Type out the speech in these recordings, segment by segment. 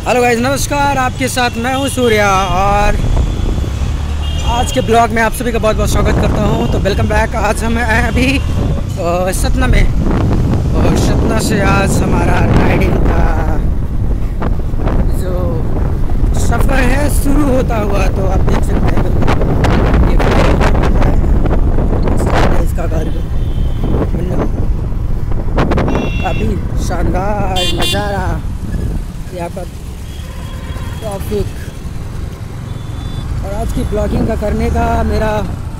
Hello guys, नमस्कार। आपके साथ मैं हूं सूर्या और आज के ब्लॉग में आप सभी का बहुत बहुत स्वागत करता हूं। तो वेलकम बैक। आज हम हैं अभी सतना में और सतना से आज हमारा राइडिंग का जो सफ़र है शुरू होता हुआ। तो आप देख सकते हैं ये इसका घर काफ़ी शानदार नज़ारा, यहाँ पर ट्रैफिक। और आज की ब्लॉगिंग का करने का मेरा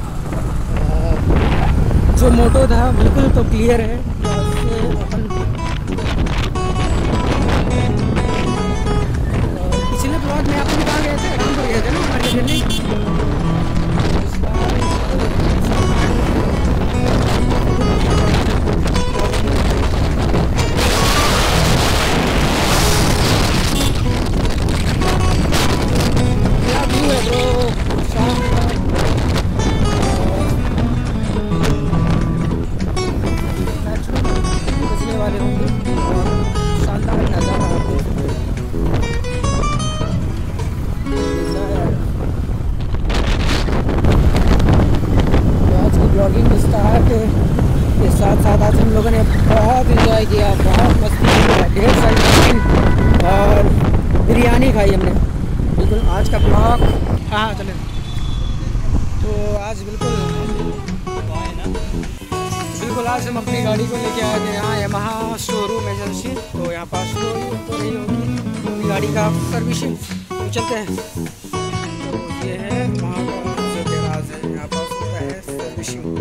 जो मोटो था बिल्कुल तो क्लियर है। पिछले ब्लॉग में अपन कहाँ गए थे? हम तो गए थे ना हमारे दिल्ली। ब्लॉगिंग स्टार्ट के साथ साथ आज हम लोगों ने बहुत इंजॉय किया, बहुत मस्ती की, ढेर सारी और बिरयानी खाई हमने। बिल्कुल आज का ब्लॉग हाँ चले। तो आज बिल्कुल आज हम अपनी गाड़ी को लेके आए थे यहाँ यामाहा शोरूम एजेंसी। तो यहाँ पास तो रही होगी अपनी गाड़ी का सर्विसिंग। तो चलते हैं। तो ये है वहाँ का जो गैराज है, यहाँ पास होता है सर्विसिंग।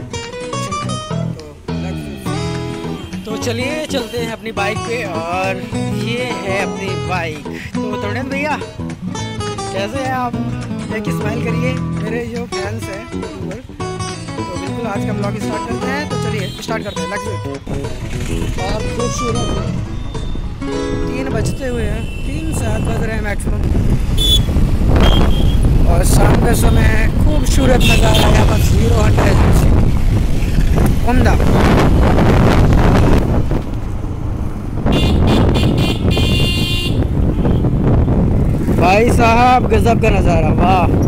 तो चलिए चलते हैं अपनी बाइक पे। और ये है अपनी बाइक। तो तोड़ेन भैया कैसे हैं आप? एक स्माइल करिए मेरे जो फैंस हैं यूट्यूबर। तो बिल्कुल आज का ब्लॉग स्टार्ट करते हैं। तो चलिए स्टार्ट करते हैं। और खूबसूरत 3 बजते हुए हैं, 3-7 बज रहे हैं मैक्सिमम। और शाम का समय है, खूबसूरत नज़ारा यहाँ पर। हीरो हंड्रेड उम्दा। भाई साहब गजब का नज़ारा, वाह।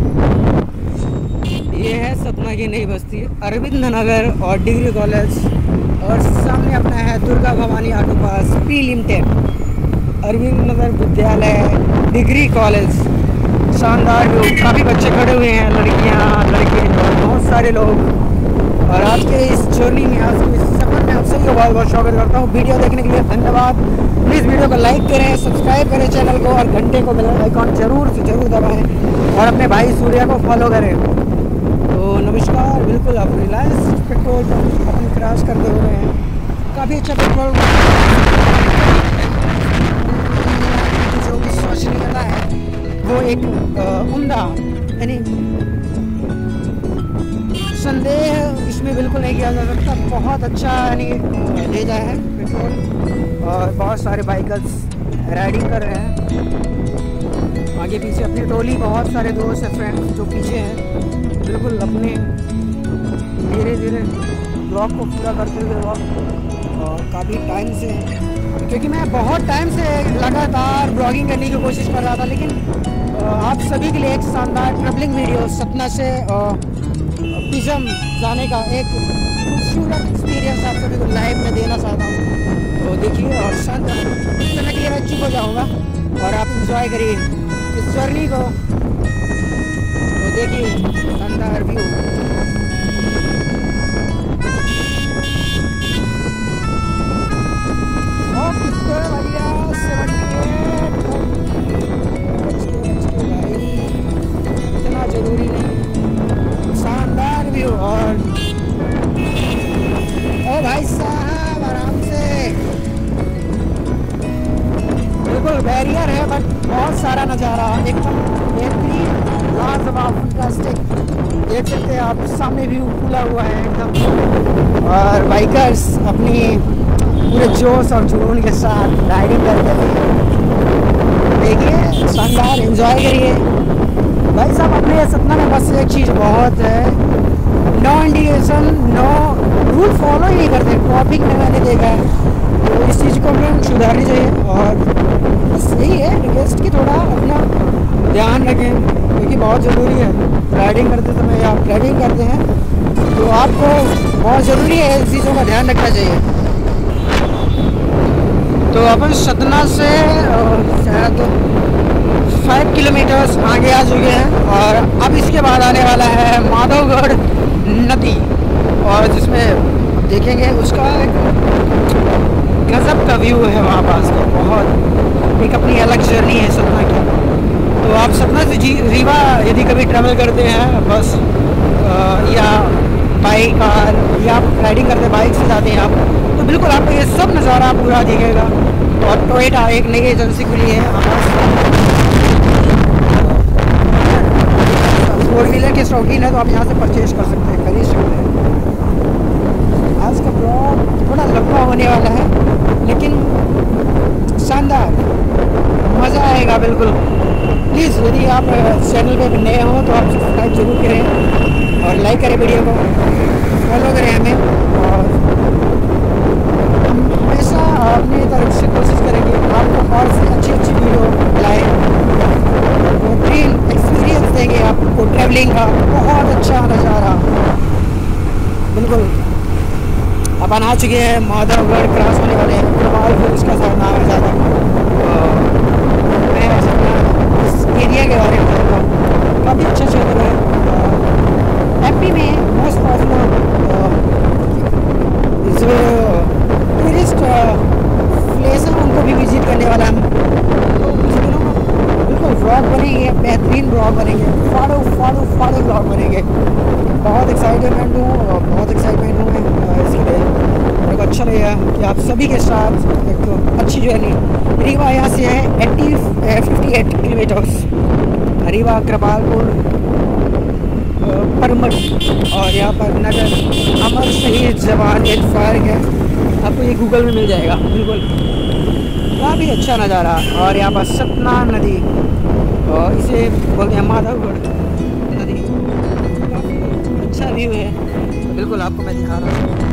ये है सतना की नई बस्ती, अरविंद नगर और डिग्री कॉलेज। और सामने अपना है दुर्गा भवानी ऑटो पास, पी लिमिटेड, अरविंद नगर विद्यालय, डिग्री कॉलेज। शानदार लोग, काफ़ी बच्चे खड़े हुए हैं, लड़कियां लड़के और बहुत सारे लोग। और आज के इस जर्नी में, आज के इस सफ़र में आप सभी को बहुत बहुत स्वागत करता हूँ। वीडियो देखने के लिए धन्यवाद। प्लीज़ वीडियो को लाइक करें, सब्सक्राइब करें चैनल को और घंटे को बेल आइकॉन जरूर से जरूर दबाएँ और अपने भाई सूर्या को फॉलो करें। तो नमस्कार। बिल्कुल आप रिलायंस पेट्रोल पंप अपन क्रॉस करते हुए हैं। काफ़ी अच्छा पेट्रोल जो स्वच्छ निकला है वो एक उम्दा, यानी संदेह इसमें बिल्कुल नहीं किया जा सकता। बहुत अच्छा यानी भेजा है पेट्रोल। और बहुत सारे बाइकर्स राइडिंग कर रहे हैं आगे पीछे। अपनी टोली बहुत सारे दोस्त हैं, फ्रेंड्स जो पीछे हैं। बिल्कुल अपने धीरे धीरे ब्लॉग को पूरा करते हुए वक्त। और काफ़ी टाइम से, क्योंकि मैं बहुत टाइम से लगातार ब्लॉगिंग करने की कोशिश कर रहा था, लेकिन आप सभी के लिए एक शानदार ट्रैवलिंग वीडियो सतना से पिज़म जाने का एक खूबसूरत एक्सपीरियंस आप सभी को लाइव में देना चाहता हूँ। तो देखिए और शानदार समय के लिए मैं चुप हो जाऊँगा और आप इंजॉय करिए इस जर्नी को। तो देखिए शानदार व्यू। इतना जरूरी नहीं, शानदार व्यू। और ओ भाई साहब आराम से, बिल्कुल बैरियर है बट बहुत सारा नज़ारा एकदम बेहतरीन, लाजवाब, फैंटास्टिक। देख सकते हैं आप सामने व्यू खुला हुआ है एकदम। और बाइकर्स अपनी पूरे जोश और जुनून के साथ राइडिंग करते हैं। देखिए शानदार, एंजॉय करिए भाई साहब। अपने सतना में बस एक चीज़ बहुत है, no indication, no rule follow ही नहीं करते। ट्रैफिक में मैंने देखा है तो इस चीज़ को हमें सुधारनी चाहिए। और बस यही है रिक्वेस्ट कि थोड़ा अपना ध्यान रखें, क्योंकि बहुत ज़रूरी है राइडिंग करते समय या आप ड्राइविंग करते हैं तो आपको बहुत ज़रूरी है इन चीज़ों का ध्यान रखना चाहिए। तो अपन सतना से शायद 5 किलोमीटर्स आगे आ चुके हैं और अब इसके बाद आने वाला है माधवगढ़ नदी, और जिसमें देखेंगे उसका एक गजब का व्यू है वहाँ पास का, बहुत एक अपनी अलग जर्नी है सतना की। तो आप सतना से रीवा यदि कभी ट्रैवल करते हैं बस या बाइक कार या आप राइडिंग करते बाइक से जाते हैं आप, तो बिल्कुल आपको ये सब नज़ारा पूरा दिखेगा। और टोयोटा एक नई एजेंसी खुली है फोर व्हीलर के शौकीन है तो आप यहाँ से परचेज कर सकते हैं, खरीद सकते हैं। आज का ब्लॉग थोड़ा लंबा होने वाला है लेकिन शानदार, मज़ा आएगा बिल्कुल। प्लीज़ यदि आप चैनल पे नए हो तो आप सब्सक्राइब जरूर करें और लाइक करें, वीडियो को फॉलो करें हमें, और हम हमेशा अपनी तरफ से कोशिश करेंगे आपको और से अच्छी वीडियो लाएँ, बेहतरीन एक्सपीरियंस देंगे आपको ट्रैवलिंग का, बहुत अच्छा नज़ारा। बिल्कुल अपन आ चुके हैं माधवगढ़, क्रॉस होने वाले हैं, फिर इसका सारा नाम है ज़्यादा। मैं इस एरिया के बारे में बताऊँगा, काफ़ी अच्छा क्षेत्र है एमपी में, मोस्ट पॉपुलर जो टूरिस्ट प्लेस है उनको भी विजिट करने वाला हम। तो कुछ दिनों में बिल्कुल व्लॉग बनेंगे, बेहतरीन व्लॉग बनेंगे, फाड़ो व्लॉग बनेंगे। बहुत एक्साइटमेंट हूँ मैं इसके लिए। मेरे को अच्छा लगेगा कि आप सभी के साथ एक अच्छी जर्नी। रीवा यहाँ से है 58 किलोमीटर्स, रीवा कृपालपुर परमठ, और यहाँ पर नगर अमर शहीद जवान एक पार्क है, आपको ये गूगल में मिल जाएगा। बिल्कुल काफ़ी अच्छा नज़ारा। और यहाँ पर सतना नदी, और इसे बोलते हैं माधवगढ़ नदी, काफ़ी अच्छा व्यू है। बिल्कुल आपको मैं दिखा रहा हूँ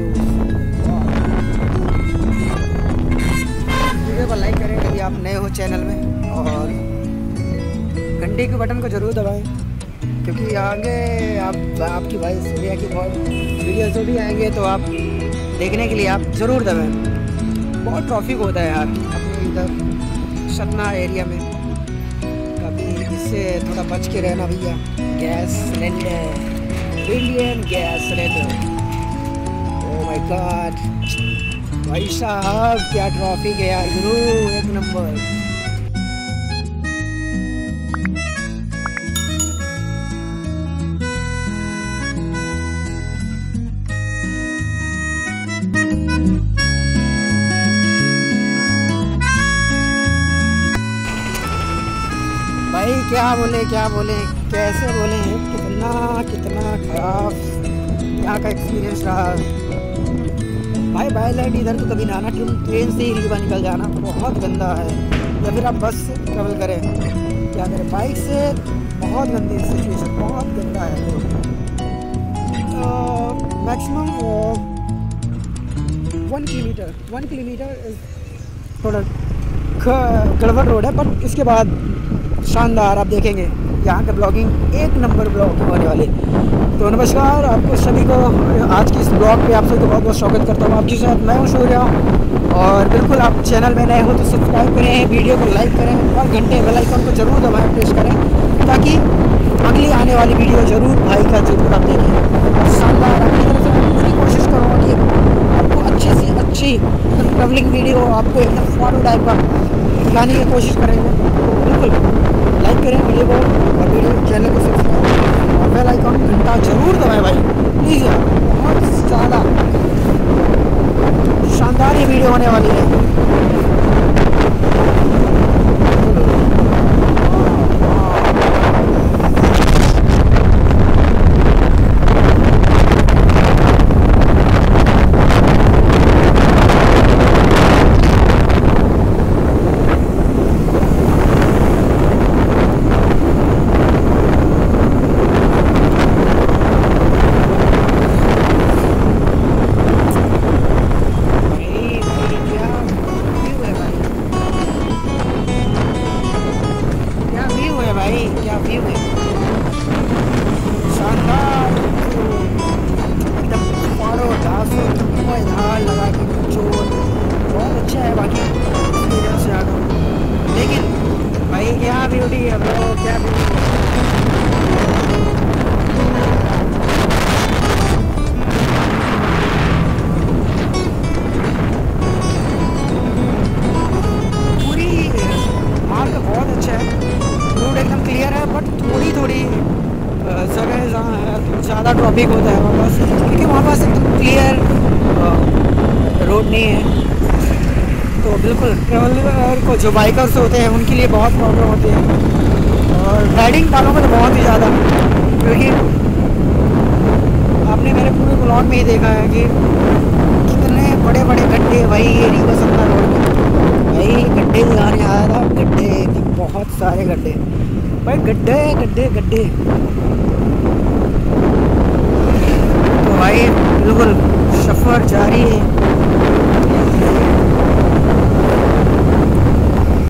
वीडियो को लाइक करें यदि आप नए हो चैनल में, और घंटे के बटन को ज़रूर दबाएं, क्योंकि आगे आपकी वॉइस इंडिया की बहुत वीडियो जो भी आएंगे तो आप देखने के लिए आप ज़रूर दबाएं। बहुत ट्रैफिक होता है यार अपने इधर सतना एरिया में, कभी इससे थोड़ा बच के रहना भैया। Gas cylinder, Indian gas cylinder, oh my god भाई साहब क्या ट्रैफिक है यार गुरु, एक नंबर। भाई क्या बोले कैसे बोले, कितना खराब यहाँ का एक्सपीरियंस रहा भाई। बाय लैंड इधर तो कभी ना आना, ट्रेन से ही रीवा निकल जाना, बहुत गंदा है। या फिर आप बस से ट्रेवल करें, क्या करें, बाइक से बहुत गंदी सिचुएशन, बहुत गंदा है। मैक्सिमम 1 किलोमीटर थोड़ा गड़बड़ रोड है, बट इसके बाद शानदार आप देखेंगे यहाँ का ब्लॉगिंग एक नंबर ब्लॉग होने वाले। तो नमस्कार आपको सभी को, आज की इस ब्लॉग पे आप सभी को बहुत बहुत स्वागत करता हूँ। आपके साथ मैं हूँ सूर्या, और बिल्कुल आप चैनल में नए हो तो सब्सक्राइब करें, वीडियो को लाइक करें और घंटे बेल आइकन को जरूर दबाएं, प्रेस करें, ताकि अगली आने वाली वीडियो ज़रूर भाई का जरूर आप देखें। शानदार अपनी तरफ से मैं पूरी कोशिश करूँगा कि आपको अच्छी से अच्छी ट्रैवलिंग वीडियो आपको एकदम फॉलो टाइप का दिखाने की कोशिश करेंगे। तो बिल्कुल लाइक करें वीडियो को, और वीडियो चैनल को सब्सक्राइब और बेल आइकन घंटा जरूर दबाएं भाई प्लीज़ यार। बहुत ज़्यादा शानदार ये वीडियो होने वाली है। व्यू है, शानदार एकदम पहाड़ों घासों धार लगा के चोर बहुत अच्छा है बाकी एक्सपीरियंस ज़्यादा। लेकिन भाई क्या ब्यूटी है ब्रो, क्या ब्यूटी है। पूरी मार्ग बहुत अच्छा है, रोड एकदम क्लियर है, बट थोड़ी थोड़ी जगह जहाँ ज़्यादा ट्रैफिक होता है वहाँ पास, क्योंकि वहाँ पास एकदम क्लियर रोड नहीं है। तो बिल्कुल ट्रैवलर को, जो बाइकर्स होते हैं उनके लिए बहुत प्रॉब्लम होती है, और राइडिंग वालों को तो बहुत ही ज़्यादा, क्योंकि आपने मेरे पूरे ब्लॉग में ही देखा है कि कितने बड़े बड़े गड्ढे, भाई ये नहीं हो सकता रोड में, भाई गड्ढे दिखाने आया था, गड्ढे बहुत सारे गड्ढे, भाई गड्ढे गड्ढे गड्ढे। तो भाई बिल्कुल सफ़र जारी है।